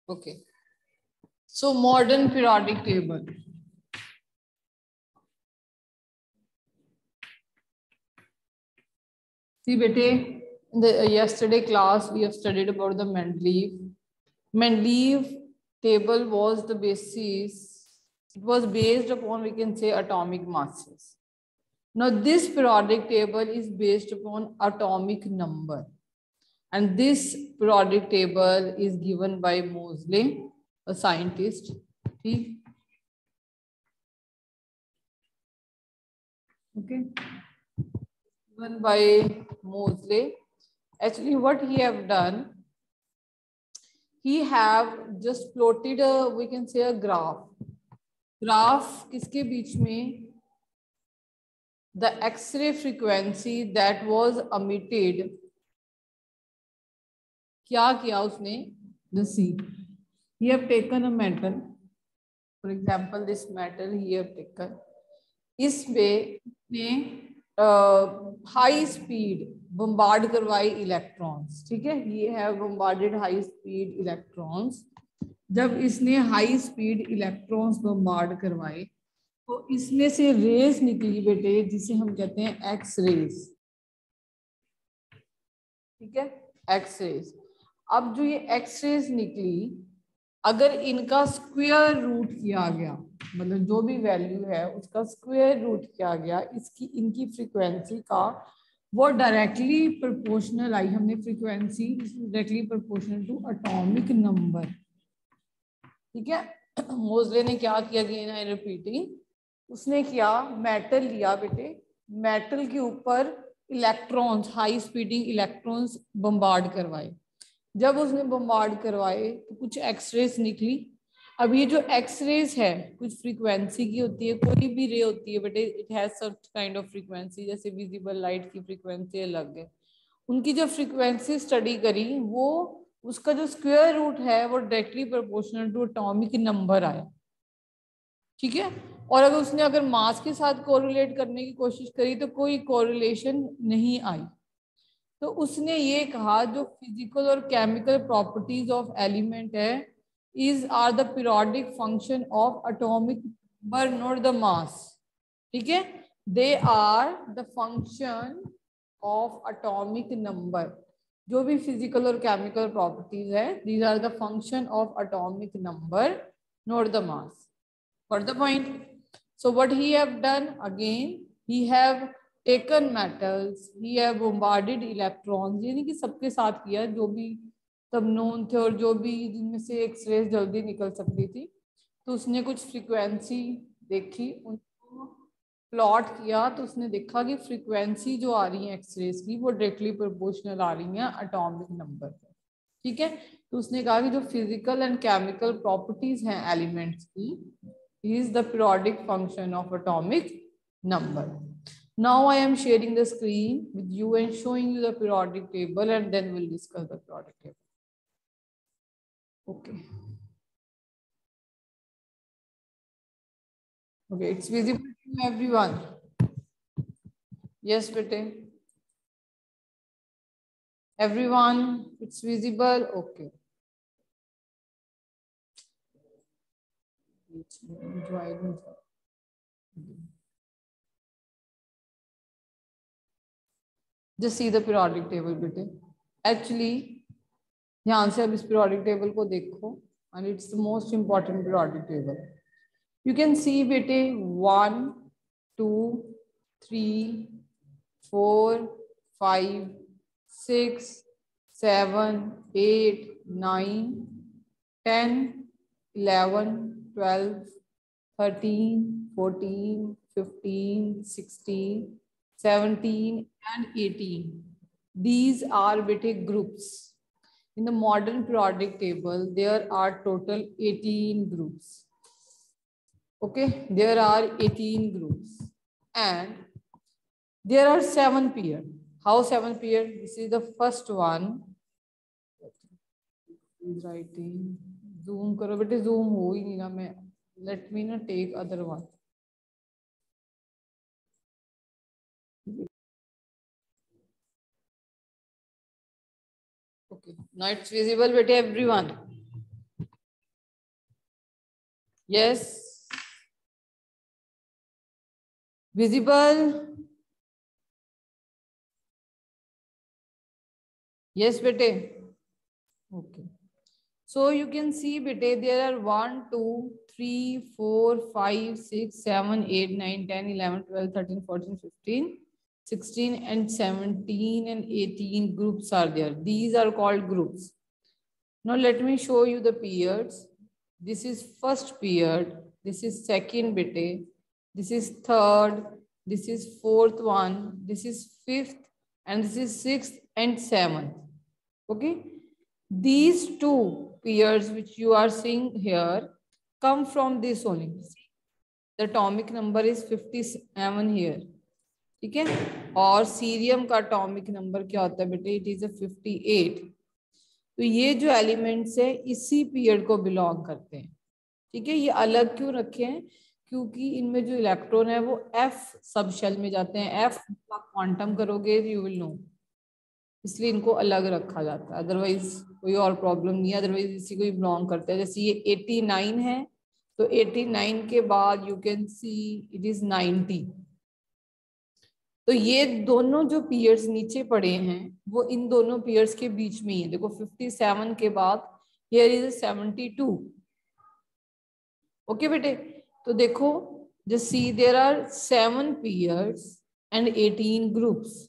Okay. So modern periodic table. See, bete, in the yesterday class we have studied about the Mendeleev. Mendeleev table was the basis. It was based upon, we can say, atomic masses. Now this periodic table is based upon atomic number, and this periodic table is given by Moseley, a scientist. Okay. Given by Moseley. Actually, what he have done, he have just plotted a, we can say, a graph. Graph किसके बीच में? The X-ray frequency that was emitted. क्या किया उसने? Just see. He have taken a metal. For example, this metal he have taken. इसमें ने high speed bombard करवाई electrons. ठीक है, ये है बम्बार्डेड हाई स्पीड इलेक्ट्रॉन्स. जब इसने हाई स्पीड इलेक्ट्रॉन्स बम्बार्ड करवाए तो इसमें से रेज निकली बेटे, जिसे हम कहते हैं एक्स रेज. ठीक है, एक्स रेज. अब जो ये एक्स रेज निकली, अगर इनका स्क्वायर रूट किया गया, मतलब जो भी वैल्यू है उसका स्क्वायर रूट किया गया, इसकी इनकी फ्रीक्वेंसी का, वो डायरेक्टली प्रोपोर्शनल आई. हमने frequency directly proportional to atomic number. ठीक है, मोज़ले ने क्या किया, अगेन आई रिपीटिंग, उसने क्या, मेटल लिया बेटे, मेटल के ऊपर electrons, high speeding electrons bombard करवाए. जब उसने बम्बार्ड करवाए तो कुछ एक्सरेज निकली. अब ये जो एक्सरेज है कुछ फ्रीक्वेंसी की होती है, कोई भी रे होती है बेटे, it has such kind of frequency. जैसे विजिबल लाइट की फ्रीक्वेंसी अलग है. उनकी जो फ्रीक्वेंसी स्टडी करी, वो उसका जो स्क्वायर रूट है वो directly proportional to atomic number आया. ठीक है, और अगर उसने अगर मास के साथ कोरिलेट करने की कोशिश करी तो कोई कोरिलेशन नहीं आई. तो उसने ये कहा जो फिजिकल और केमिकल प्रॉपर्टीज ऑफ एलिमेंट है is are the periodic function of atomic number not the mass. ठीक है, they are the function of atomic number. जो भी फिजिकल और केमिकल प्रॉपर्टीज है, these are the function of atomic number not the mass. Got the point? So what he have done, again he have taken metals, he have bombarded electrons, यानी कि सबके साथ किया जो भी सब नोन थे और जो भी जिनमें से एक्सरेज जल्दी निकल सकती थी. तो उसने कुछ फ्रीक्वेंसी देखी, उनको प्लॉट किया, तो उसने देखा कि फ्रीक्वेंसी जो आ रही है एक्सरेज की वो डायरेक्टली प्रोपोर्शनल आ रही है एटॉमिक नंबर पर. ठीक है, तो उसने कहा कि जो फिजिकल एंड केमिकल प्रॉपर्टीज हैं एलिमेंट्स की is the periodic function of atomic number. Now I am sharing the screen with you and showing you the periodic table, and then we'll discuss the periodic table. Okay. Okay, it's visible to everyone. Yes, bete. Everyone, it's visible. Okay. Just see the periodic table, bete. Actually, ध्यान से अब इस periodic table को देखो, and it's the most important periodic table. You can see bete 1, 2, 3, 4, 5, 6, 7, 8, 9, 10, 11, 12, 13, 14, 15, 16, 17 and 18. These are bete groups. In the modern periodic table, there are total 18 groups. Okay, there are 18 groups and there are 7 pairs. How 7 pairs? This is the first one. Writing. Zoom karo, but zoom ho hi nahi na main. Let me na take other one. Okay, now it's visible, bete everyone. Yes, visible? Yes बेटे, okay. So you can see bete there are 1 2 3 4 5 6 7 8 9 10 11 12 13 14 15 16 and 17 and 18 groups are there. These are called groups. Now let me show you the periods. This is first period, this is second bete, this is third, this is fourth one, this is fifth, and this is sixth and seventh. Okay, these two pairs which you are seeing here come from this only. The atomic number is 57 here. ठीक है, और cerium का atomic number क्या होता है बेटे? It is 58. तो ये जो एलिमेंट्स है इसी पीरियड को बिलोंग करते हैं. ठीक है, ये अलग क्यों रखे हैं? क्योंकि इनमें जो इलेक्ट्रॉन है वो एफ सब शेल में जाते हैं. एफ का क्वांटम करोगे यू विल नो, इसलिए इनको अलग रखा जाता है. अदरवाइज कोई और प्रॉब्लम नहीं है, अदरवाइज इसी को ही बिलोंग करते हैं. जैसे ये 89 है, तो 89 के बाद you can see it is 90. तो ये दोनों जो पीरियड्स नीचे पड़े हैं वो इन दोनों पीरियड्स के बीच में ही है. देखो 57 के बाद हियर इज 72. ओके बेटे, तो देखो just see there are 7 periods and 18 groups.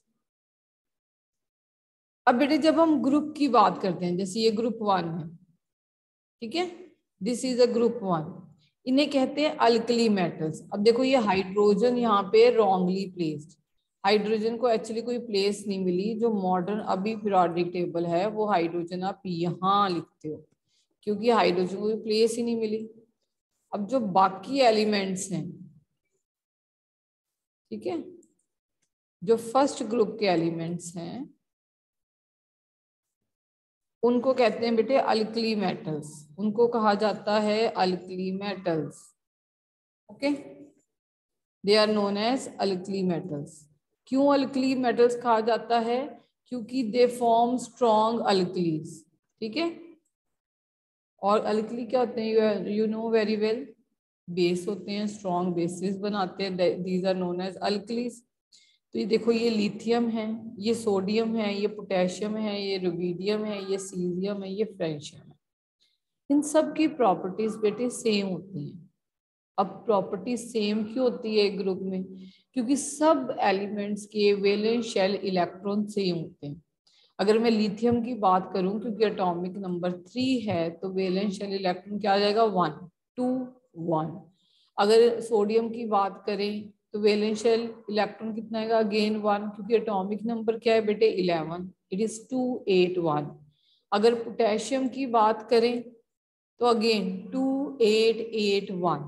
अब बेटे जब हम ग्रुप की बात करते हैं, जैसे ये ग्रुप 1 है, ठीक है, दिस इज अ ग्रुप 1, इन्हें कहते हैं अल्कली मेटल्स. अब देखो ये हाइड्रोजन यहाँ पे रॉन्गली प्लेस्ड. हाइड्रोजन को एक्चुअली कोई प्लेस नहीं मिली. जो मॉडर्न अभी पीरियोडिक टेबल है वो हाइड्रोजन आप यहाँ लिखते हो, क्योंकि हाइड्रोजन को कोई प्लेस ही नहीं मिली. अब जो बाकी एलिमेंट्स हैं, ठीक है, जो फर्स्ट ग्रुप के एलिमेंट्स हैं उनको कहते हैं बेटे अल्कली मेटल्स. उनको कहा जाता है alkali metals. Okay, they are known as alkali metals. क्यों अल्कली मेटल्स कहा जाता है? क्योंकि दे फॉर्म स्ट्रॉन्ग अल्कलीज. ठीक है, और अल्कली क्या होते हैं? You know very well, base होते हैं, स्ट्रॉन्ग बेसिस बनाते हैं. These are known as alkalis. तो ये देखो ये लिथियम है, ये सोडियम है, ये पोटेशियम है, ये रुबिडियम है, ये सीजियम है, ये फ्रेंशियम है. इन सब की प्रॉपर्टीज बेटे सेम होती हैं. अब प्रॉपर्टी सेम क्यों होती है एक ग्रुप में? क्योंकि सब एलिमेंट्स के वैलेंस शेल इलेक्ट्रॉन सेम होते हैं. अगर मैं लिथियम की बात करूं, क्योंकि एटॉमिक नंबर 3 है, तो वैलेंस शेल इलेक्ट्रॉन क्या आ जाएगा? 1 2 1. अगर सोडियम की बात करें तो वैलेंस शेल इलेक्ट्रॉन कितना आएगा? अगेन 1, क्योंकि एटॉमिक नंबर क्या है बेटे? 11. It is 2 8 1. अगर पोटेशियम की बात करें तो again 2 8 8 1.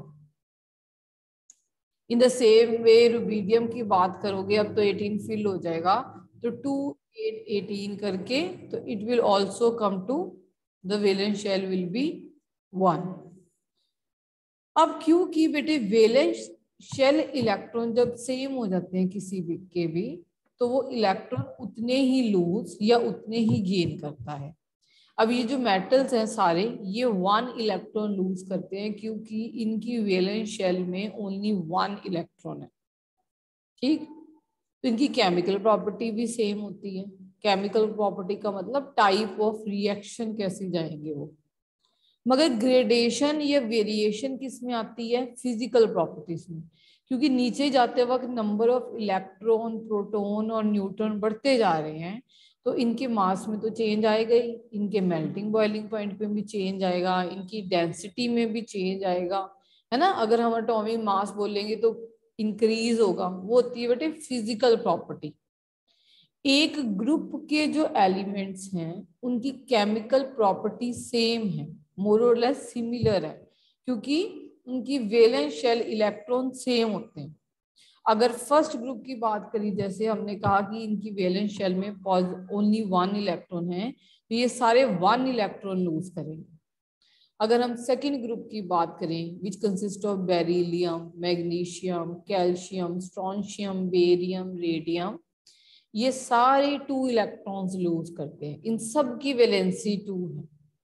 In the same way rubidium की बात करोगे, अब तो 18 फिल हो जाएगा, तो 2 8 18 करके, तो it will also come to the valence shell will be 1. अब क्योंकि बेटे वैलेंस शेल इलेक्ट्रॉन जब सेम हो जाते हैं किसी भी के भी, तो वो इलेक्ट्रॉन उतने ही लूज या उतने ही गेन करता है. अब ये जो मेटल्स हैं सारे, ये 1 इलेक्ट्रॉन लूज करते हैं क्योंकि इनकी वैलेंस शेल में ओनली 1 इलेक्ट्रॉन है. ठीक, तो इनकी केमिकल प्रॉपर्टी भी सेम होती है. केमिकल प्रॉपर्टी का मतलब टाइप ऑफ रिएक्शन कैसे जाएंगे वो. मगर ग्रेडेशन या वेरिएशन किस में आती है? फिजिकल प्रॉपर्टीज में. क्योंकि नीचे जाते वक्त नंबर ऑफ इलेक्ट्रॉन, प्रोटॉन और न्यूट्रॉन बढ़ते जा रहे हैं, तो इनके मास में तो चेंज आएगा ही, इनके मेल्टिंग बॉइलिंग पॉइंट पे भी चेंज आएगा, इनकी डेंसिटी में भी चेंज आएगा, है ना. अगर हम एटॉमिक मास बोलेंगे तो इंक्रीज होगा. वो होती है बेटे फिजिकल प्रॉपर्टी. एक ग्रुप के जो एलिमेंट्स हैं उनकी केमिकल प्रॉपर्टी सेम है, मोर और लेस सिमिलर है, क्योंकि उनकी वैलेंस शेल इलेक्ट्रॉन सेम होते हैं. अगर फर्स्ट ग्रुप की बात करी, जैसे हमने कहा कि इनकी वैलेंस शेल में ओनली 1 इलेक्ट्रॉन है, तो ये सारे 1 इलेक्ट्रॉन लूज करेंगे. अगर हम सेकेंड ग्रुप की बात करें, which consist of beryllium, magnesium, calcium, strontium, barium, radium, ये सारे 2 इलेक्ट्रॉन्स लूज करते हैं. इन सब की वैलेंसी 2 है.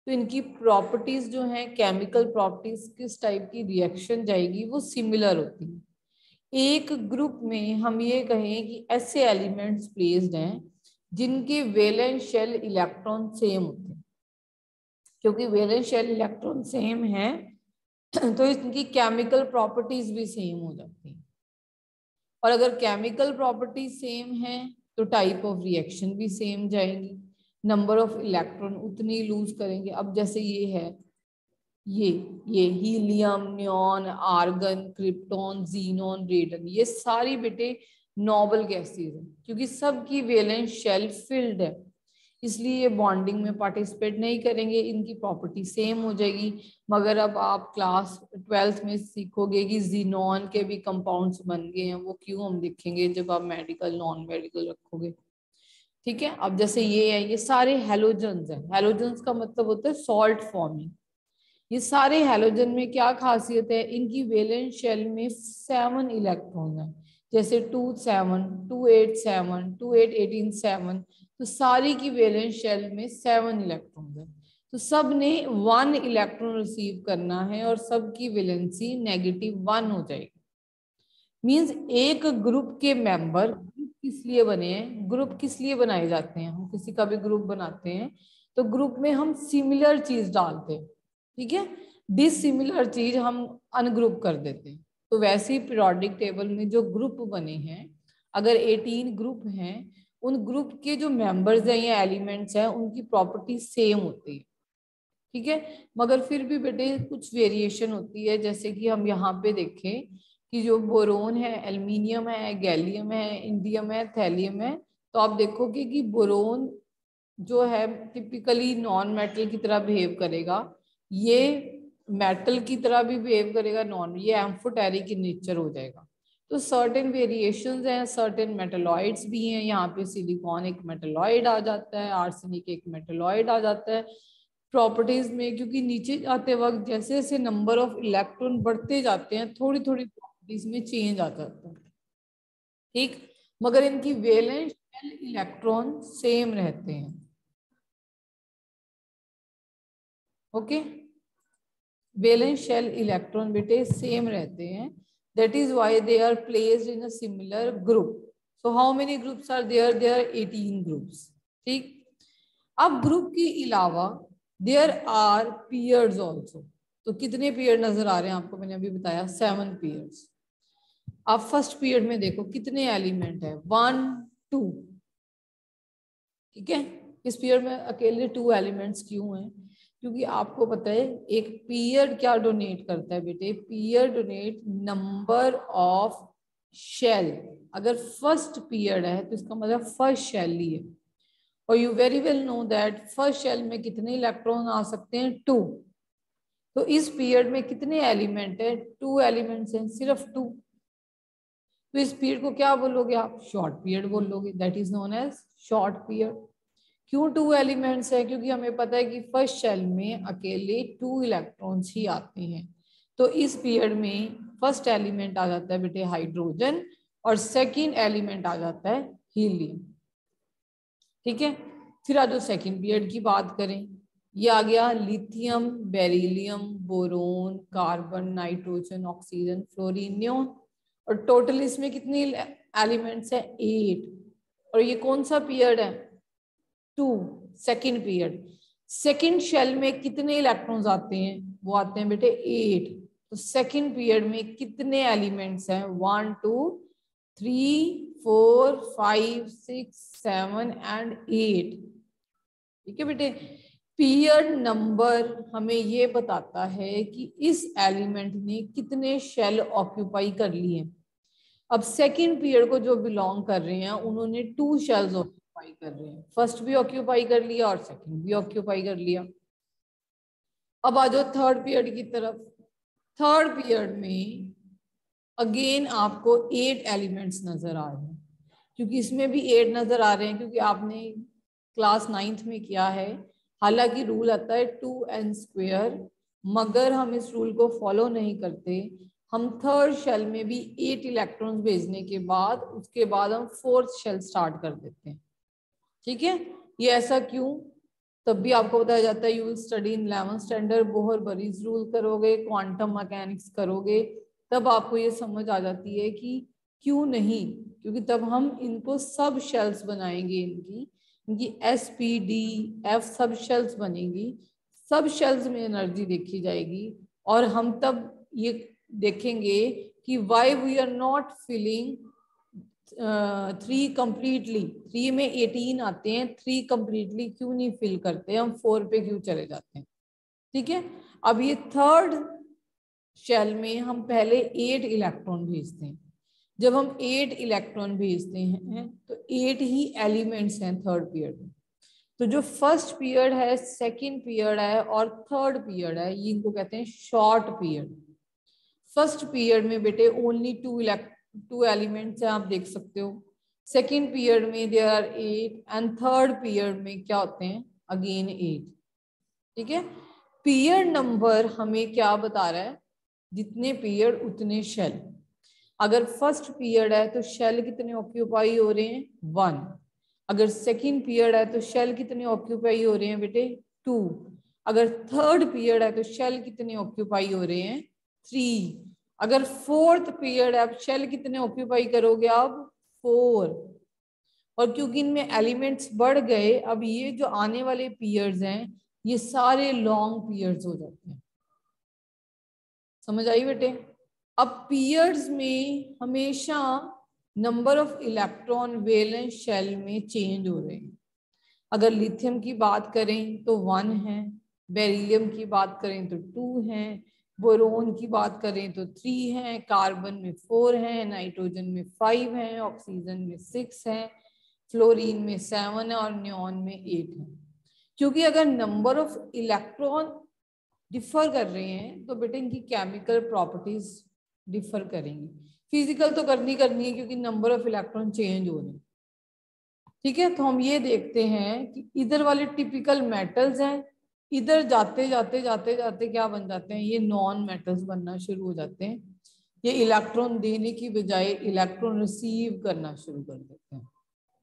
तो इनकी प्रॉपर्टीज जो हैं, केमिकल प्रॉपर्टीज, किस टाइप की रिएक्शन जाएगी, वो सिमिलर होती है। एक ग्रुप में हम ये कहें कि ऐसे एलिमेंट्स प्लेस्ड हैं जिनके वैलेंस शेल इलेक्ट्रॉन सेम होते हैं। क्योंकि वैलेंस शेल इलेक्ट्रॉन सेम है तो इनकी केमिकल प्रॉपर्टीज भी सेम हो जाती हैं। और अगर केमिकल प्रॉपर्टीज सेम है तो टाइप ऑफ रिएक्शन भी सेम जाएंगी, नंबर ऑफ इलेक्ट्रॉन उतनी लूज करेंगे। अब जैसे ये है, ये helium, neon, argon, krypton, xenon, radon, ये सारी बेटे नोबल गैसेज हैं क्योंकि सबकी वैलेंस शेल फिल्ड है, इसलिए ये बॉन्डिंग में पार्टिसिपेट नहीं करेंगे, इनकी प्रॉपर्टी सेम हो जाएगी। मगर अब आप क्लास 12th में सीखोगे कि जीनॉन के भी कंपाउंड्स बन गए हैं, वो क्यों हम देखेंगे जब आप मेडिकल नॉन मेडिकल रखोगे। ठीक है, अब जैसे ये है, ये सारे हेलोजन्स हैं। हेलोजन्स का मतलब होता है सॉल्ट फॉर्मिंग। ये सारे हेलोजन में क्या खासियत है, इनकी वैलेंस शेल में 7 इलेक्ट्रॉन है, जैसे 2 7 2 8 7 2 8 18 7, तो सारी की वैलेंस शेल में 7 इलेक्ट्रॉन है। तो सब ने 1 इलेक्ट्रॉन रिसीव करना है और सबकी वैलेंसी -1 हो जाएगी। मींस एक ग्रुप के मेंबर, ग्रुप किस लिए बने हैं, ग्रुप किस लिए बनाए जाते हैं, हम किसी का भी ग्रुप बनाते हैं तो ग्रुप में हम सिमिलर चीज डालते हैं, ठीक है, डिसिमिलर चीज हम अनग्रुप कर देते हैं। तो वैसे ही पीरियोडिक टेबल में जो ग्रुप बने हैं, अगर 18 ग्रुप हैं, उन ग्रुप के जो मेंबर्स हैं या एलिमेंट्स हैं उनकी प्रॉपर्टी सेम होती है, ठीक है। मगर फिर भी बेटे कुछ वेरिएशन होती है, जैसे कि हम यहाँ पे देखें कि जो बोरोन है, एल्यूमिनियम है, गैलियम है, इंडियम है, थैलियम है, तो आप देखोगे कि बोरोन जो है टिपिकली नॉन मेटल की तरह बिहेव करेगा, ये मेटल की तरह भी बिहेव करेगा, नॉन, ये एम्फोटेरिक इन नेचर हो जाएगा। तो सर्टेन वेरिएशंस हैं, सर्टेन मेटलॉइड्स भी हैं, यहाँ पे सिलिकॉन एक मेटलॉइड आ जाता है, आर्सेनिक एक मेटलॉइड आ जाता है प्रॉपर्टीज में, क्योंकि नीचे जाते वक्त जैसे जैसे नंबर ऑफ इलेक्ट्रॉन बढ़ते जाते हैं थोड़ी थोड़ी प्रॉपर्टीज में चेंज आ जाता है, ठीक, मगर इनकी वैलेंस शेल इलेक्ट्रॉन सेम रहते हैं। ओके, वैलेंस शेल इलेक्ट्रॉन बेटे सेम रहते हैं, that is why they are placed in a similar group. So how many groups are there, there 18 groups, ठीक। अब ग्रुप के अलावा देयर आर पीयर्स ऑल्सो। तो कितने पीरियड नजर आ रहे हैं आपको, मैंने अभी बताया 7 पीरियड्स। आप फर्स्ट पीरियड में देखो कितने एलिमेंट है, 1 2, ठीक है। इस पीरियड में अकेले 2 एलिमेंट्स क्यों हैं, क्योंकि आपको पता है एक पीरियड क्या डोनेट करता है बेटे, period donate number of shell. अगर फर्स्ट पीरियड है तो इसका मतलब फर्स्ट शेल ही है, और you very well know that first shell में कितने इलेक्ट्रॉन आ सकते हैं, 2। तो इस पीरियड में कितने एलिमेंट है, 2 एलिमेंट्स हैं, सिर्फ 2। तो इस पीरियड को क्या बोलोगे आप, शॉर्ट पीरियड बोलोगे, that is known as short period. क्यों 2 एलिमेंट्स है, क्योंकि हमें पता है कि फर्स्ट शेल में अकेले 2 इलेक्ट्रॉन्स ही आते हैं। तो इस पीरियड में फर्स्ट एलिमेंट आ जाता है बेटे हाइड्रोजन, और सेकंड एलिमेंट आ जाता है हीलियम, ठीक है। फिर आज सेकंड पीरियड की बात करें, ये आ गया lithium, beryllium, boron, carbon, nitrogen, oxygen, fluorine, neon, और टोटल इसमें कितनी एलिमेंट्स है, 8। और ये कौन सा पीरियड है, 2, सेकंड पीरियड। सेकंड शेल में कितने इलेक्ट्रॉन्स आते हैं, वो आते हैं बेटे 8। तो सेकंड पीरियड में कितने एलिमेंट्स हैं, 1 2 3 4 5 6 7 एंड 8, ठीक है बेटे। पीरियड नंबर हमें ये बताता है कि इस एलिमेंट ने कितने शेल ऑक्यूपाई कर लिए। अब सेकंड पीरियड को जो बिलोंग कर रहे हैं उन्होंने 2 शेल्स ऑक्यूपाई कर रहे हैं, फर्स्ट भी ऑक्यूपाई कर लिया और सेकंड भी ऑक्यूपाई कर लिया। अब आ जाओ थर्ड पीरियड की तरफ। थर्ड पीरियड में अगेन आपको 8 एलिमेंट्स नजर आ रहे हैं, क्योंकि इसमें भी 8 नजर आ रहे हैं क्योंकि आपने क्लास 9th में किया है। हालांकि रूल आता है 2n², मगर हम इस रूल को फॉलो नहीं करते। हम थर्ड शेल में भी 8 इलेक्ट्रॉन्स भेजने के बाद उसके बाद हम फोर्थ शेल स्टार्ट कर देते हैं, ठीक है। ये ऐसा क्यों, तब भी आपको बताया जाता है you will study in 11th standard, Bohr Bury's rule करोगे, क्वांटम मैकेनिक्स करोगे, तब आपको ये समझ आ जाती है कि क्यों नहीं, क्योंकि तब हम इनको सब शेल्स बनाएंगे, इनकी SPD, F सब शेल्स बनेंगी, सब शेल्स में एनर्जी देखी जाएगी, और हम तब ये देखेंगे कि why we are not filling 3 completely, 3 में 18 आते हैं, 3 कंप्लीटली क्यों नहीं फिल करते, हम 4 पे क्यों चले जाते हैं। ठीक है, अब ये थर्ड शेल में हम पहले 8 इलेक्ट्रॉन भेजते हैं। जब हम 8 इलेक्ट्रॉन भेजते हैं तो 8 ही एलिमेंट्स हैं थर्ड पीरियड में। तो जो फर्स्ट पीरियड है, सेकंड पीरियड है और थर्ड पीरियड है, ये इनको कहते हैं शॉर्ट पीरियड। फर्स्ट पीरियड में बेटे ओनली 2 एलिमेंट्स हैं, आप देख सकते हो। सेकंड पीरियड में there are 8 and third period में क्या होते हैं, अगेन 8। ठीक है, पीरियड नंबर हमें क्या बता रहा है, जितने पीरियड उतने शेल। अगर फर्स्ट पीरियड है तो शेल कितने ऑक्यूपाई हो रहे हैं, 1। अगर सेकंड पीरियड है तो शेल कितने ऑक्यूपाई हो रहे हैं बेटे, 2। अगर थर्ड पीरियड है तो शेल कितने ऑक्यूपाई हो रहे हैं, 3। अगर फोर्थ पीरियड है, शेल कितने ऑक्यूपाई करोगे आप, 4। और क्योंकि इनमें एलिमेंट्स बढ़ गए, अब ये जो आने वाले पीरियड्स हैं ये सारे लॉन्ग पीरियड्स हो जाते हैं। समझ आई बेटे। अब पीरियड्स में हमेशा number of electron valence shell में चेंज हो रहे हैं। अगर लिथियम की बात करें तो 1 है, बेरिलियम की बात करें तो 2 है, बोरोन की बात करें तो 3 है, कार्बन में 4 है, नाइट्रोजन में 5 है, ऑक्सीजन में 6 है, फ्लोरीन में 7 है और नियॉन में 8 है। क्योंकि अगर नंबर ऑफ इलेक्ट्रॉन डिफर कर रहे हैं तो बेटे इनकी केमिकल प्रॉपर्टीज डिफर करेंगी। फिजिकल तो करनी है क्योंकि नंबर ऑफ इलेक्ट्रॉन चेंज हो रहे हैं। ठीक है, तो हम ये देखते हैं कि इधर वाले टिपिकल मेटल्स हैं, इधर जाते जाते क्या बन जाते हैं, ये नॉन मेटल्स बनना शुरू हो जाते हैं। ये इलेक्ट्रॉन देने की बजाय इलेक्ट्रॉन रिसीव करना शुरू कर देते हैं।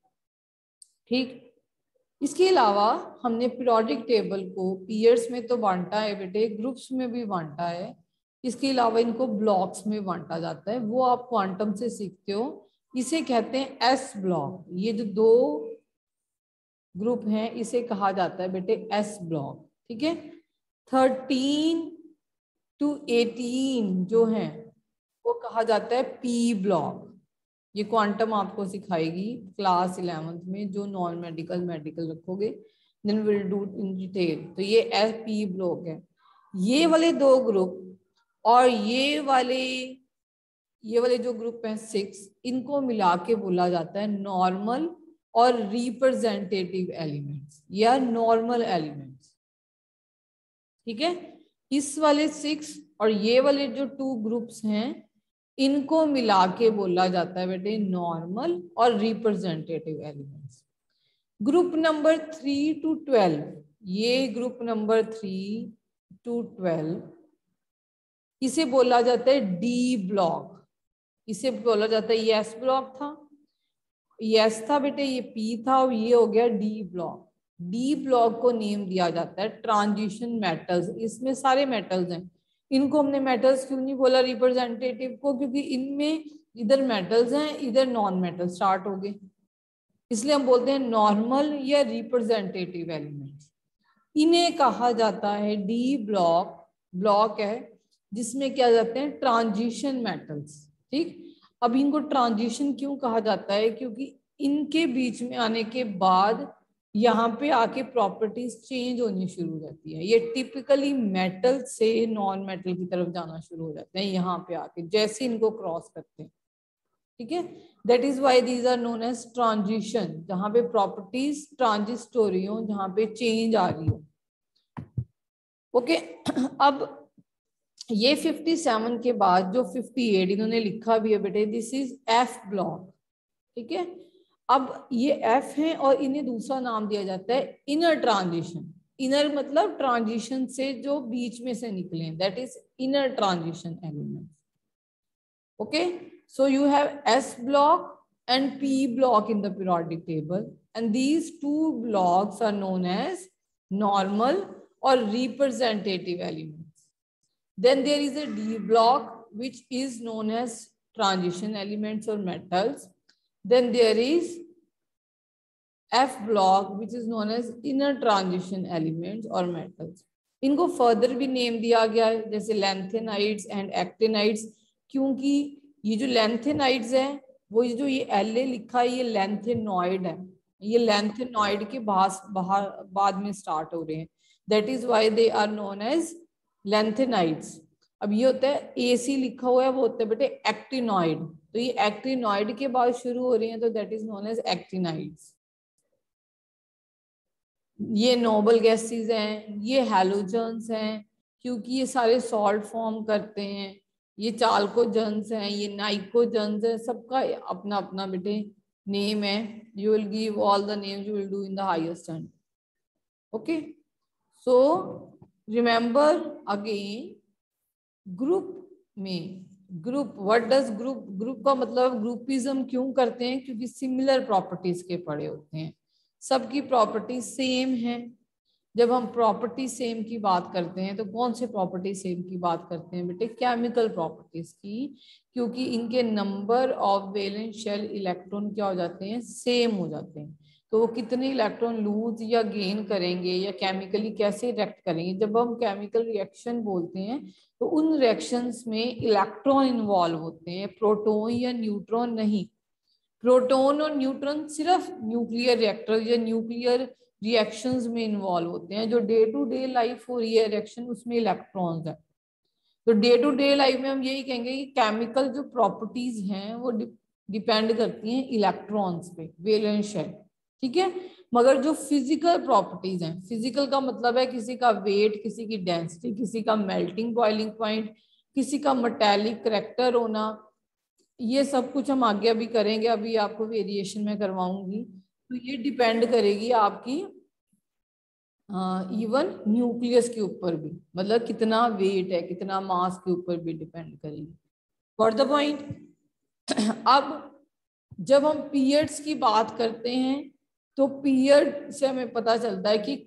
ठीक, इसके अलावा हमने पीरियोडिक टेबल को पीरियड्स में तो बांटा है बेटे, ग्रुप्स में भी बांटा है। इसके अलावा इनको ब्लॉक्स में बांटा जाता है, वो आप क्वांटम से सीखते हो। इसे कहते हैं एस ब्लॉक। ये जो 2 ग्रुप हैं इसे कहा जाता है बेटे एस ब्लॉक। ठीक है, 13 to 18 जो है वो कहा जाता है पी ब्लॉक। ये क्वांटम आपको सिखाएगी क्लास 11th में, जो नॉन मेडिकल मेडिकल रखोगे, then will do in detail. तो ये पी ब्लॉक है। ये वाले 2 ग्रुप और ये वाले जो ग्रुप हैं 6, इनको मिला के बोला जाता है नॉर्मल और रिप्रेजेंटेटिव एलिमेंट्स या नॉर्मल एलिमेंट्स। ठीक है, इस वाले 6 और ये वाले जो 2 ग्रुप्स हैं इनको मिला के बोला जाता है बेटे नॉर्मल और representative elements. Group number 3 to 12, ये ग्रुप नंबर 3 to 12 इसे बोला जाता है डी ब्लॉक। इसे बोला जाता है, ये एस ब्लॉक था, ये एस था बेटे, ये पी था और ये हो गया डी ब्लॉक। डी ब्लॉक को नेम दिया जाता है ट्रांजिशन मेटल्स। इसमें सारे मेटल्स हैं। इनको हमने मेटल्स क्यों नहीं बोला रिप्रेजेंटेटिव को, क्योंकि इनमें इधर मेटल्स हैं इधर नॉन मेटल स्टार्ट हो गए, इसलिए हम बोलते हैं नॉर्मल या रिप्रेजेंटेटिव एलिमेंट्स। इन्हें कहा जाता है डी ब्लॉक। ब्लॉक है जिसमें क्या जाते हैं ट्रांजिशन मेटल्स। ठीक, अब इनको ट्रांजिशन क्यों कहा जाता है, क्योंकि इनके बीच में आने के बाद यहाँ पे आके प्रॉपर्टीज चेंज होनी शुरू हो जाती है। ये टिपिकली मेटल से नॉन मेटल की तरफ जाना शुरू हो जाते हैं यहाँ पे आके, जैसे इनको क्रॉस करते हैं। ठीक है, that is why these are known as transition, जहाँ पे प्रॉपर्टीज ट्रांजिस्टोरी हो, जहाँ पे चेंज आ रही हो। ओके, अब ये 57 के बाद जो 58 इन्होंने लिखा भी है बेटे, दिस इज एफ ब्लॉक। ठीक है, अब ये एफ है और इन्हें दूसरा नाम दिया जाता है इनर ट्रांजिशन। इनर मतलब ट्रांजिशन से जो बीच में से निकले, that is inner transition element. Okay, so you have S block and P block in the periodic table, and these 2 blocks are known as normal or representative elements. Then there is a D block, which is known as transition elements or metals. Then there is F block, which is known as inner transition elements or metals. इनको further भी name दिया गया है, जैसे lanthanides and actinides, क्योंकि ये जो lanthanides है वो जो ये LA लिखा है ये लैंथेनॉइड है, ये लैंथेनॉइड के बाद में स्टार्ट हो रहे हैं, that is why they are known as lanthanides. अब ये होता है AC लिखा हुआ है वो होता है बेटे एक्टिनॉइड, तो ये एक्टिनॉइड के बाद शुरू हो रहे हैं तो that is known as actinides. ये नोबल गैसेस हैं, ये हैलोजन्स हैं क्योंकि ये सारे सॉल्ट फॉर्म करते हैं, ये चाल्कोजन्स हैं, ये नाइकोजन्स हैं, सबका अपना अपना बेटे नेम है. You will give all the names you will do in the higher standard. Okay, so remember again group में, group what does group, group का मतलब ग्रुपिज्म क्यों करते हैं, क्योंकि सिमिलर प्रॉपर्टीज के पड़े होते हैं, सबकी प्रॉपर्टी सेम है. जब हम प्रॉपर्टी सेम की बात करते हैं तो कौन से प्रॉपर्टी सेम की बात करते हैं बेटे, केमिकल प्रॉपर्टीज की, क्योंकि इनके number of valence shell electron क्या हो जाते हैं, सेम हो जाते हैं. तो वो कितने इलेक्ट्रॉन लूज या गेन करेंगे या केमिकली कैसे रिएक्ट करेंगे. जब हम केमिकल रिएक्शन बोलते हैं तो उन रिएक्शंस में इलेक्ट्रॉन इन्वॉल्व होते हैं, प्रोटॉन या न्यूट्रॉन नहीं. प्रोटॉन और न्यूट्रॉन सिर्फ न्यूक्लियर रिएक्टर या न्यूक्लियर रिएक्शंस में इन्वॉल्व होते हैं. जो डे टू डे लाइफ हो रही है रिएक्शन उसमें इलेक्ट्रॉन्स है. तो डे टू डे लाइफ में हम यही कहेंगे कि केमिकल जो प्रॉपर्टीज हैं वो डिपेंड करती हैं इलेक्ट्रॉन्स पे, वैलेंस शेल, ठीक है. मगर जो फिजिकल प्रॉपर्टीज हैं, फिजिकल का मतलब है किसी का वेट, किसी की डेंसिटी, किसी का मेल्टिंग बॉइलिंग पॉइंट, किसी का मेटालिक करैक्टर होना, ये सब कुछ हम आगे अभी करेंगे, अभी आपको वेरिएशन में करवाऊंगी. तो ये डिपेंड करेगी आपकी इवन न्यूक्लियस के ऊपर भी, मतलब कितना वेट है, कितना मास के ऊपर भी डिपेंड करेगी. For the point. अब जब हम पीरियड्स की बात करते हैं तो पीरियड से हमें पता चलता है कि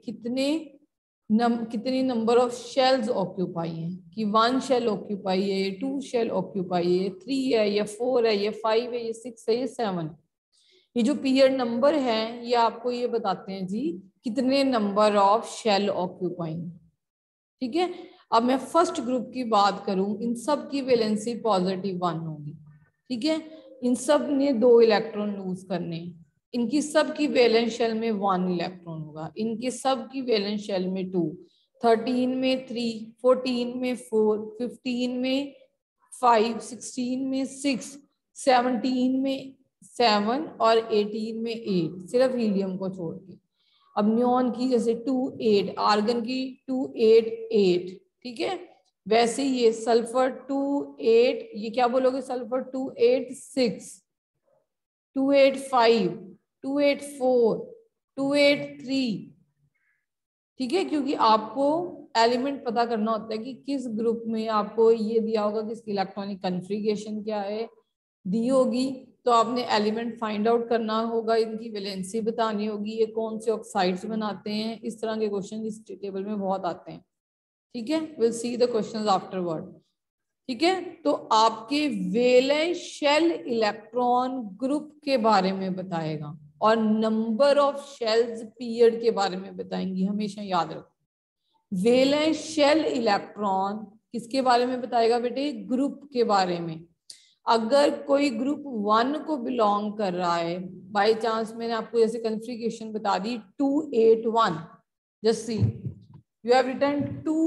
कितनी नंबर ऑफ शेल्स ऑक्यूपाई हैं, कि 1 शेल ऑक्यूपाई है, 2 शेल ऑक्यूपाई है, 3 है, या 4 है, या 5 है, या 6 है, या 7. ये जो पीरियड नंबर है ये आपको ये बताते हैं जी कितने नंबर ऑफ शेल ऑक्यूपाई, ठीक है. अब मैं फर्स्ट ग्रुप की बात करूं, इन सब की वैलेंसी पॉजिटिव 1 होगी, ठीक है. इन सब ने 2 इलेक्ट्रॉन लूज करने, इनकी सब की वैलेंस शेल में 1 इलेक्ट्रॉन होगा, इनके सब की वैलेंस शेल में 2, 13 में 3, 14 में 4, 15 में 5, 16 में 6, 17 में 7 और 18 में 8, सिर्फ हीलियम को छोड़ के. अब न्योन की जैसे 2, 8, आर्गन की 2, 8, 8, ठीक है. वैसे ये सल्फर 2, 8, ये क्या बोलोगे, सल्फर 2, 8, 6, 2, 8, 5, 2, 8, 4, 2, 8, 3, ठीक है. क्योंकि आपको एलिमेंट पता करना होता है कि किस ग्रुप में आपको ये दिया होगा, किसकी इलेक्ट्रॉनिक कन्फिगरेशन क्या है दी होगी, तो आपने एलिमेंट फाइंड आउट करना होगा, इनकी वैलेंसी बतानी होगी, ये कौन से ऑक्साइड्स बनाते हैं. इस तरह के क्वेश्चन इस टेबल में बहुत आते हैं, ठीक है. Will see the questions afterward, ठीक है. तो आपके वैलेंस शेल इलेक्ट्रॉन ग्रुप के बारे में बताएगा और नंबर ऑफ शेल्स पीरियड के बारे में बताएंगी, हमेशा याद रखो. वैलेंस शेल इलेक्ट्रॉन किसके बारे में बताएगा बेटे, ग्रुप के बारे में. अगर कोई ग्रुप 1 को बिलोंग कर रहा है, बाय चांस मैंने आपको जैसे कन्फिगरेशन बता दी 281, just see you have written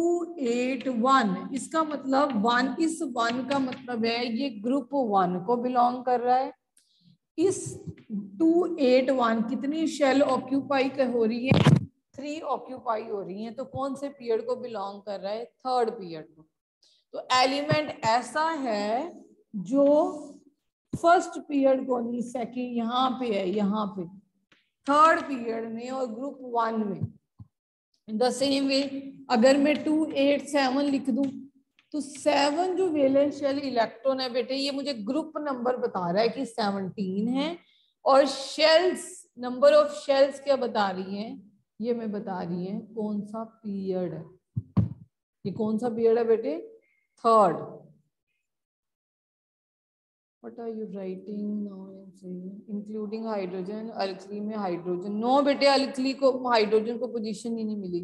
281, इसका मतलब 1, इस 1 का मतलब है ये ग्रुप 1 को बिलोंग कर रहा है. इस 281 कितनी शेल ऑक्यूपाई हो रही है, 3 ऑक्यूपाई हो रही है. तो कौन से पीरियड को बिलोंग कर रहा है, 3rd पीरियड को. तो एलिमेंट ऐसा है जो फर्स्ट पीरियड को नहीं, सेकंड यहाँ पे है, यहाँ पे 3rd पीरियड में और ग्रुप 1 में. इन द सेम वे अगर मैं 287 लिख दूं तो 7 जो वैलेंस शेल इलेक्ट्रॉन है बेटे, ये मुझे ग्रुप नंबर बता रहा है कि 17 है, और शेल्स, नंबर ऑफ शेल्स क्या बता रही है, ये मैं बता रही है कौन सा पीरियड है, ये कौन सा पीरियड है बेटे, third. What are you writing now? Including hydrogen, alkali में हाइड्रोजन, नो बेटे अल्कली को हाइड्रोजन को पोजीशन ही नहीं मिली,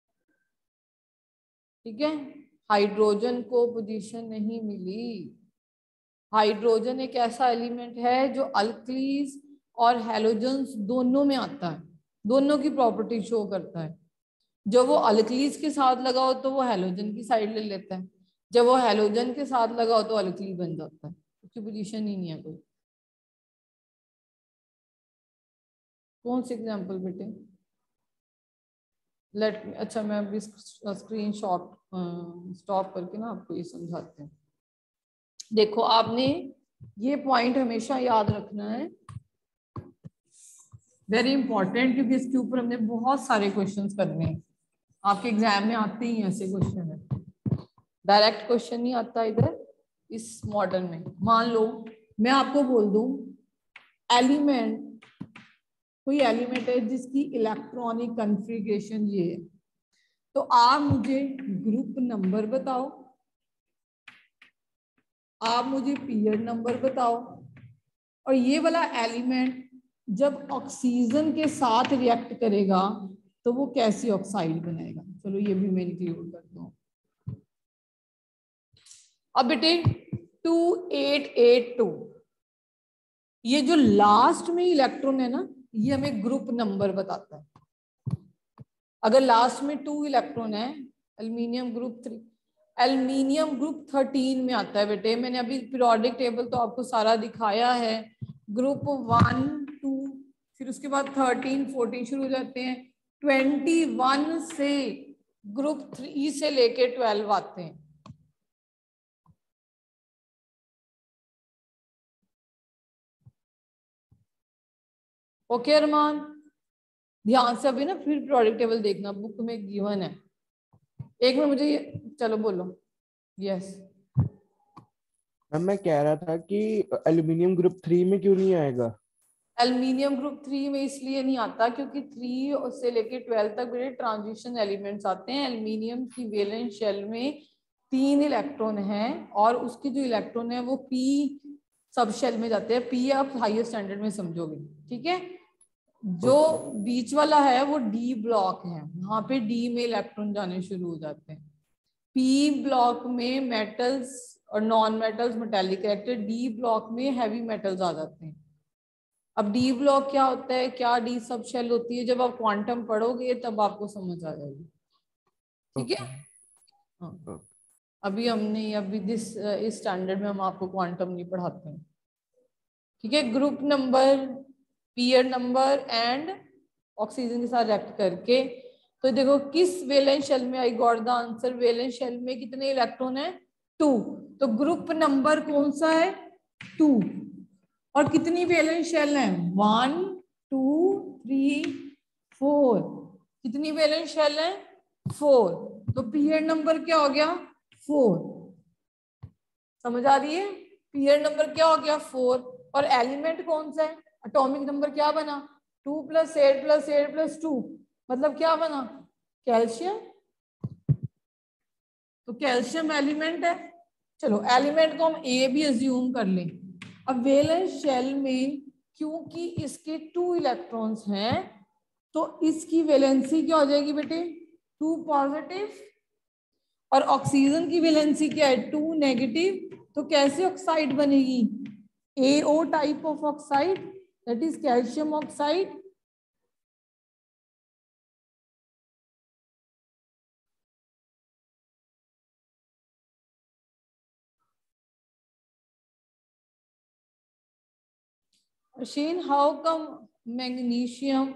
ठीक है, हाइड्रोजन को पोजीशन नहीं मिली। हाइड्रोजन एक ऐसा एलिमेंट है जो अल्कलीज और हैलोजन्स दोनों में आता है, दोनों की प्रॉपर्टी शो करता है। जब वो अल्कलीज के साथ लगा हो तो वो हैलोजन की साइड ले लेता है, जब वो हैलोजन के साथ लगा हो तो अल्कली बन जाता है, उसकी पोजीशन ही नहीं है कोई। कौन सी एग्जाम्पल बेटे, अच्छा मैं अभी स्क्रीन शॉट स्टॉप करके ना आपको ये समझाते हैं। देखो आपने ये पॉइंट हमेशा याद रखना है, वेरी इंपॉर्टेंट, क्योंकि इसके ऊपर हमने बहुत सारे क्वेश्चंस करने हैं, आपके एग्जाम में आते ही ऐसे क्वेश्चन है, डायरेक्ट क्वेश्चन नहीं आता इधर इस मॉडल में। मान लो मैं आपको बोल दूं एलिमेंट, कोई एलिमेंट है जिसकी इलेक्ट्रॉनिक कॉन्फ़िगरेशन ये है, तो आप मुझे ग्रुप नंबर बताओ, आप मुझे पीरियड नंबर बताओ, और ये वाला एलिमेंट जब ऑक्सीजन के साथ रिएक्ट करेगा तो वो कैसी ऑक्साइड बनाएगा। चलो ये भी मैं इंक्लूड करता हूँ। अब बेटे 2882, ये जो लास्ट में इलेक्ट्रॉन है ना, ये हमें ग्रुप नंबर बताता है। अगर लास्ट में 2 इलेक्ट्रॉन है, एल्युमिनियम ग्रुप 3, एल्युमिनियम ग्रुप 13 में आता है बेटे। मैंने अभी पीरियोडिक टेबल तो आपको सारा दिखाया है, ग्रुप 1 2 फिर उसके बाद 13 14 शुरू हो जाते हैं, 21 से ग्रुप 3 से लेके 12 आते हैं। ओके अरमान, ध्यान से अभी ना फिर पीरियोडिक टेबल देखना, बुक में गिवन है। एक में मुझे चलो बोलो। यस मैम मैं कह रहा था कि एल्युमिनियम ग्रुप 3 में क्यों नहीं आएगा? एल्युमिनियम ग्रुप 3 में इसलिए नहीं आता क्योंकि 3 से लेके 12 तक बड़े ट्रांजिशन एलिमेंट्स आते हैं। एल्युमिनियम की वैलेंस शेल में 3 इलेक्ट्रॉन हैं और उसके जो इलेक्ट्रॉन है वो पी सब शेल में जाते हैं। पी आप हायर स्टैंडर्ड में समझोगे, ठीक है। जो बीच वाला है वो डी ब्लॉक है, वहां पे डी में इलेक्ट्रॉन जाने शुरू हो जाते हैं। पी ब्लॉक में मेटल्स और non metals metallic character, D block में हैवी मेटल्स आ जाते हैं। अब डी ब्लॉक क्या होता है, क्या डी सब शेल होती है, जब आप क्वांटम पढ़ोगे तब आपको समझ आ जाएगी, ठीक है। हाँ अभी हमने अभी इस स्टैंडर्ड में हम आपको क्वांटम नहीं पढ़ाते हैं, ठीक है। Group number, period number and oxygen के साथ रिएक्ट करके, तो देखो किस वैलेंस शेल में I got the answer. Valence shell में कितने इलेक्ट्रॉन है, 2, तो ग्रुप नंबर कौन सा है, 2। और कितनी वैलेंस शेल है, 1 2 3 4, कितनी वैलेंस शेल है, 4, तो पीरियड नंबर क्या हो गया, 4। समझ आ रही है, पीरियड नंबर क्या हो गया, 4। और एलिमेंट कौन सा है, एटॉमिक नंबर क्या बना, 2 + 8 + 8 + 2, मतलब क्या बना, कैल्शियम। तो कैल्शियम एलिमेंट है। चलो एलिमेंट को हम ए भी अज्यूम कर लें। अब वैलेंस शेल में क्योंकि इसके 2 इलेक्ट्रॉन्स हैं तो इसकी वैलेंसी क्या हो जाएगी बेटे, 2 पॉजिटिव, और ऑक्सीजन की वैलेंसी क्या है, 2 नेगेटिव। तो कैसे ऑक्साइड बनेगी, AO type of oxide, that is calcium oxide. Shane, how come magnesium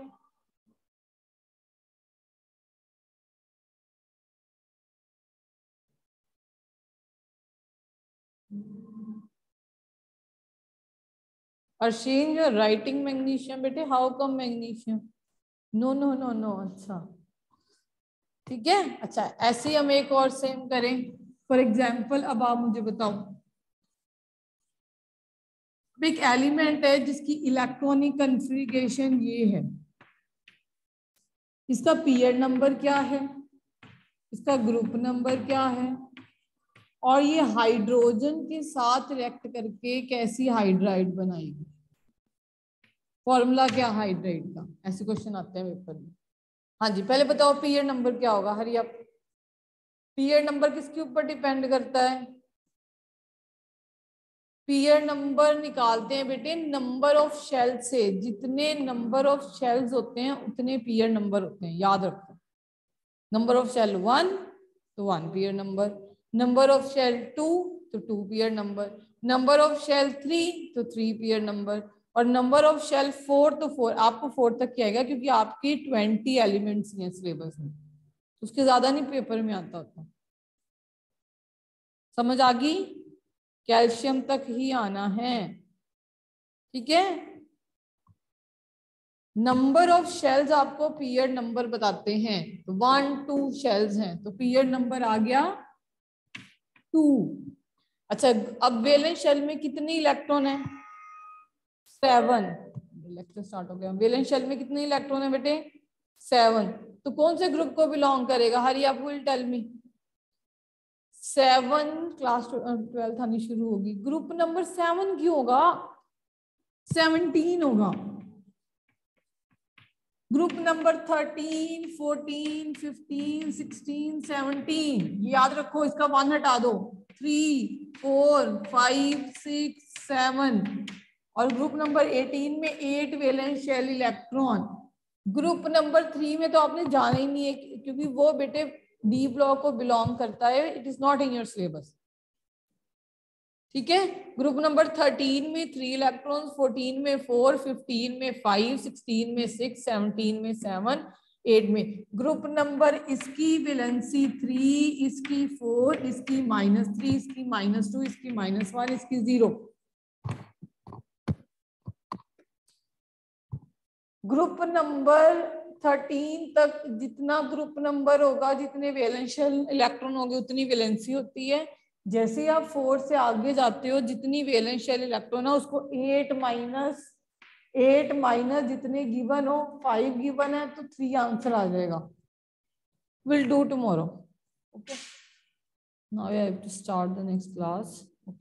Shane, you're writing magnesium बेटे, how come magnesium? No no no no, अच्छा ठीक है। अच्छा ऐसे ही हम एक और सेम करें, फॉर एग्जाम्पल अब आप मुझे बताओ, एक एलिमेंट है जिसकी इलेक्ट्रॉनिक कॉन्फ़िगरेशन ये है, इसका पीरियड नंबर क्या है, इसका ग्रुप नंबर क्या है, और ये हाइड्रोजन के साथ रिएक्ट करके कैसी हाइड्राइड बनाएगी, फॉर्मूला क्या हाइड्राइड का, ऐसे क्वेश्चन आते हैं पेपर में। हाँ जी, पहले बताओ पीरियड नंबर क्या होगा, हरी आप। पीरियड नंबर किसके ऊपर डिपेंड करता है, पीरियड नंबर निकालते हैं बेटे नंबर ऑफ शेल से, जितने नंबर ऑफ शेल्स होते हैं उतने पीरियड नंबर होते हैं, याद रखो। नंबर ऑफ शेल 1 तो 1 period number, number of shell 2 तो 2 period number, number of shell 3 तो 3 पीरियड नंबर, और नंबर ऑफ शेल 4 तो 4। आपको 4 तक क्या आएगा क्योंकि आपकी 20 एलिमेंट्स हैं सिलेबस में, उसके ज्यादा नहीं पेपर में आता होता। समझ आ गई, कैल्शियम तक ही आना है, ठीक है। नंबर ऑफ शेल्स आपको पीरियड नंबर बताते हैं, तो 1 2 शेल्स हैं तो पीरियड नंबर आ गया 2। अच्छा, अब वैलेंस शेल में कितनी इलेक्ट्रॉन है, 7। लेक्चर स्टार्ट हो गया। वैलेंस शेल में कितने इलेक्ट्रॉन है बेटे, 7। तो कौन से ग्रुप को बिलोंग करेगा, हरी आप विल टेल मी। 7 क्लास 12 आनी शुरू होगी, ग्रुप नंबर 7 क्यों होगा, 17 होगा। ग्रुप नंबर 13 14 15 16 17, याद रखो, इसका 1 हटा दो, 3 4 5 6 7, और ग्रुप नंबर 18 में 8 valence shell electron. Group number 3 में तो आपने जाना ही नहीं है क्योंकि वो बेटे डी ब्लॉक को बिलोंग करता है, it is not in your syllabus, ठीक है। ग्रुप नंबर 13 में 3 इलेक्ट्रॉन्स, 14 में 4, 15 में 5, 16 में 6, 17 में 7, 8 में। ग्रुप नंबर इसकी वैलेंसी 3, इसकी 4, इसकी -3, इसकी -2, इसकी -1, इसकी 0। ग्रुप नंबर 13 तक जितना ग्रुप नंबर होगा, जितने वैलेंशियल इलेक्ट्रॉन होंगे उतनी वैलेंसी होती है। जैसे आप 4 से आगे जाते हो, जितनी वैलेंस शेल इलेक्ट्रॉन है उसको 8 माइनस जितने गिवन हो, 5 गिवन है तो 3 आंसर आ जाएगा। Will do tomorrow, okay. Now I have to start the next class.